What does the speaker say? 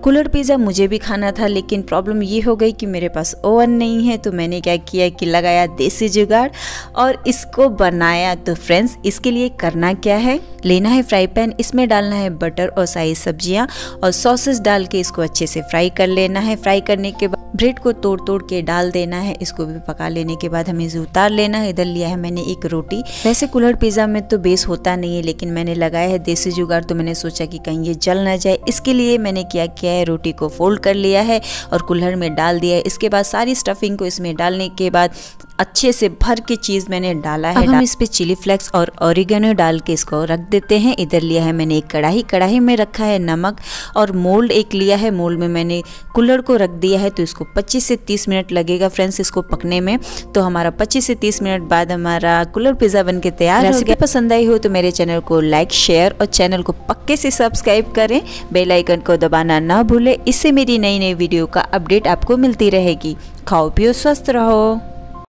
कुल्हड़ पिज़्ज़ा मुझे भी खाना था, लेकिन प्रॉब्लम ये हो गई कि मेरे पास ओवन नहीं है। तो मैंने क्या किया कि लगाया देसी जुगाड़ और इसको बनाया। तो फ्रेंड्स, इसके लिए करना क्या है, लेना है फ्राई पैन, इसमें डालना है बटर और सारी सब्जियां और सॉसेस डाल के इसको अच्छे से फ्राई कर लेना है। फ्राई करने के बाद ब्रेड को तोड़ तोड़ के डाल देना है। इसको भी पका लेने के बाद हमें इसे उतार लेना है। इधर लिया है मैंने एक रोटी। वैसे कुल्हड़ पिज़्ज़ा में तो बेस होता नहीं है, लेकिन मैंने लगाया है देसी जुगाड़, तो मैंने सोचा कि कहीं ये जल ना जाए। इसके लिए मैंने क्या किया है, रोटी को फोल्ड कर लिया है और कुल्हड़ में डाल दिया है। इसके बाद सारी स्टफिंग को इसमें डालने के बाद अच्छे से भर के चीज़ मैंने डाला है। अब हम इस पे चिली फ्लेक्स और ऑरिगेनो डाल के इसको रख देते हैं। इधर लिया है मैंने एक कढ़ाई में रखा है नमक और मोल्ड एक लिया है। मोल्ड में मैंने कुल्हड़ को रख दिया है। तो इसको 25 से 30 मिनट लगेगा फ्रेंड्स इसको पकने में। तो हमारा 25 से 30 मिनट बाद हमारा कुल्हड़ पिज़्ज़ा बन के तैयार हो गया। पसंद आई हो तो मेरे चैनल को लाइक, शेयर और चैनल को पक्के से सब्सक्राइब करें। बेल आइकन को दबाना ना भूलें, इससे मेरी नई वीडियो का अपडेट आपको मिलती रहेगी। खाओ पियो स्वस्थ रहो।